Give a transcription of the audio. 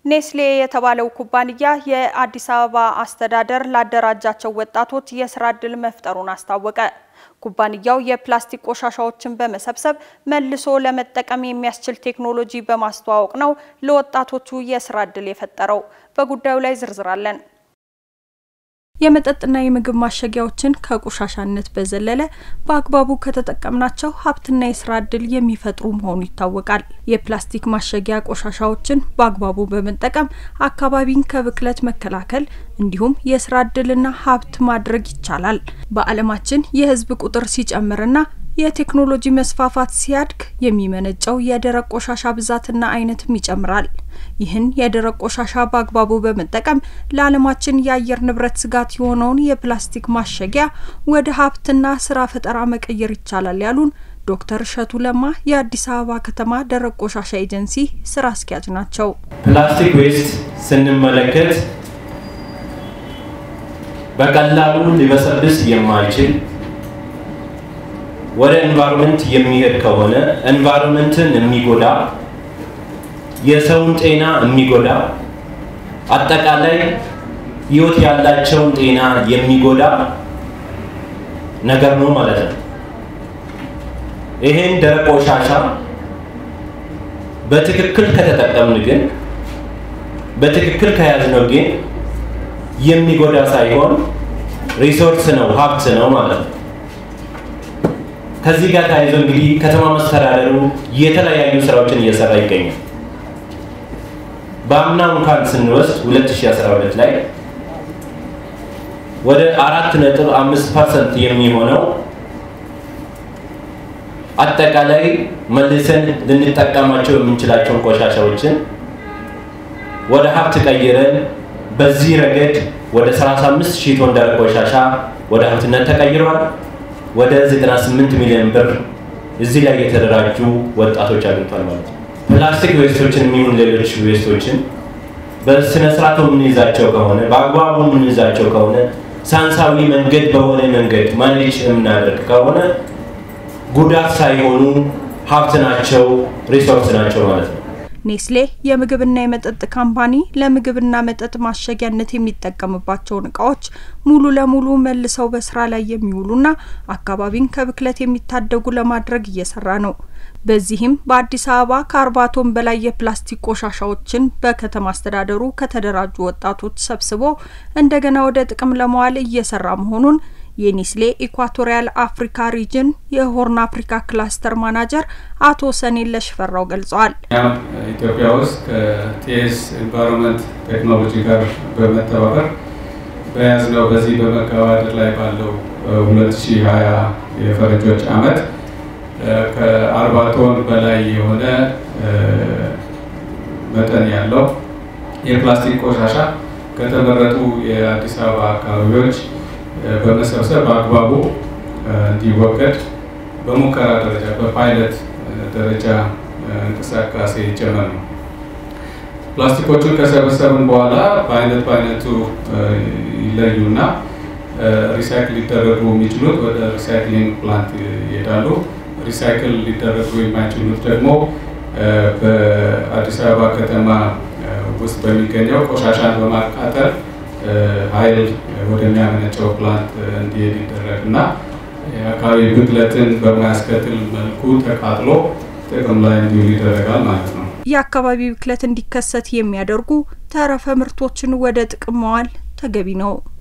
ኔስሌ የተባለው ኩባንያ የአዲስ አበባ አስተዳደር ላደራጃቸው ወጣቶች የሥራ ዕድል መፍጠሩን አስታወቀ። ኩባንያው የፕላስቲክ ቆሻሻዎችን በመሰብሰብ መልሶ ለመጠቀም የሚያስችል ቴክኖሎጂ በማስተዋወቅ ነው ለወጣቶቹ የሥራ ዕድል የፈጠረው። በጉዳዩ ላይ ዝርዝር አለን። የመጠጥና የምግብ ማሸጊያዎችን ከቆሻሻነት በዘለለ በአግባቡ ከተጠቀምናቸው ሀብትና የሥራ ዕድል የሚፈጥሩ መሆኑ ይታወቃል። የፕላስቲክ ማሸጊያ ቆሻሻዎችን በአግባቡ በመጠቀም አካባቢን ከብክለት መከላከል እንዲሁም የሥራ ዕድልና ሀብት ማድረግ ይቻላል። በዓለማችን የህዝብ ቁጥር ሲጨምርና የቴክኖሎጂ መስፋፋት ሲያድግ የሚመነጨው የደረቅ ቆሻሻ ብዛትና አይነትም ይጨምራል። ይህን የደረቅ ቆሻሻ በአግባቡ በመጠቀም ለዓለማችን የአየር ንብረት ስጋት የሆነውን የፕላስቲክ ማሸጊያ ወደ ሀብትና ስራ ፈጠራ መቀየር ይቻላል ያሉን ዶክተር ሸቱ ለማ የአዲስ አበባ ከተማ ደረቅ ቆሻሻ ኤጀንሲ ስራ አስኪያጅ ናቸው። ፕላስቲክ ዌስት ስንመለከት በቀላሉ ሊበሰብስ የማይችል ወደ environment የሚሄድ ከሆነ environmenትን የሚጎዳ የሰውን ጤና የሚጎዳ አጠቃላይ ህይወት ያላቸውን ጤና የሚጎዳ ነገር ነው ማለት ነው። ይሄን ደረቅ ቆሻሻ በትክክል ከተጠቀምን ግን በትክክል ከያዝነው ግን የሚጎዳ ሳይሆን ሪሶርስ ነው ሀብት ነው ማለት ነው። ከዚህ ጋር ታይዞ እንግዲህ ከተማ መስተዳደሩ የተለያዩ ስራዎችን እየሰራ ይገኛል። በአምናው እንኳን ስንወስድ 2012 ላይ ወደ 4.5% የሚሆነው አጠቃላይ መልሰን ልንጠቀማቸው የምንችላቸው ቆሻሻዎችን ወደ ሀብት ቀይረን በዚህ ረገድ ወደ 35000 ቶን ደረቅ ቆሻሻ ወደ ሀብትነት ተቀይሯል። ወደ 98 ሚሊዮን ብር እዚህ ላይ የተደራጁ ወጣቶች አግኝቷል ማለት ነው። ፕላስቲክ ዌስቶችን የሚሆን ሌሎች ዌስቶችን በስነ ስርዓቱ የምንይዛቸው ከሆነ በአግባቡ የምንይዛቸው ከሆነ ሳንሳዊ መንገድ በሆነ መንገድ ማኔጅ የምናደርግ ከሆነ ጉዳት ሳይሆኑ ሀብት ናቸው ሪሶርስ ናቸው ማለት ነው። ኔስሌ የምግብና የመጠጥ ካምፓኒ ለምግብና መጠጥ ማሸጊያነት የሚጠቀምባቸው እቃዎች ሙሉ ለሙሉ መልሰው በስራ ላይ የሚውሉና አካባቢን ከብክለት የሚታደጉ ለማድረግ እየሰራ ነው። በዚህም በአዲስ አበባ ከ40 ቶን በላይ የፕላስቲክ ቆሻሻዎችን በከተማ አስተዳደሩ ከተደራጁ ወጣቶች ሰብስቦ እንደገና ወደ ጥቅም ለማዋል እየሰራ መሆኑን የኔስሌ ኢኳቶሪያል አፍሪካ ሪጅን የሆርን አፍሪካ ክላስተር ማናጀር አቶ ሰኔለሽ ፈራው ገልጸዋል። ኢትዮጵያ ውስጥ ከቲኤስ ኢንቫይሮንመንት ቴክኖሎጂ ጋር በመተባበር በያዝነው በዚህ በመገባደድ ላይ ባለው 2020 የፈረንጆች ዓመት ከ40 ቶን በላይ የሆነ መጠን ያለው የፕላስቲክ ቆሻሻ ከተመረጡ የአዲስ አበባ አካባቢዎች በመሰብሰብ በአግባቡ እንዲወገድ በሙከራ ደረጃ በፓይለት ደረጃ እንቅስቃሴ ጀመር ነው። ፕላስቲኮቹን ከሰበሰብን በኋላ በአይነቱ ይለዩና ሪሳይክል ሊደረጉ የሚችሉት ወደ ሪሳይክሊንግ ፕላንት ይሄዳሉ። ሪሳይክል ሊደረጉ የማይችሉት ደግሞ በአዲስ አበባ ከተማ ውስጥ በሚገኘው ቆሻሻን በማቃጠል ኃይል ወደሚያመነጨው ፕላንት እንዲሄድ ይደረግና የአካባቢ ብክለትን በማያስከትል መልኩ ተቃጥሎ ጥቅም ላይ እንዲውል ይደረጋል ማለት ነው። የአካባቢ ብክለት እንዲከሰት የሚያደርጉ ተረፈ ምርቶችን ወደ ጥቅም ማዋል ተገቢ ነው።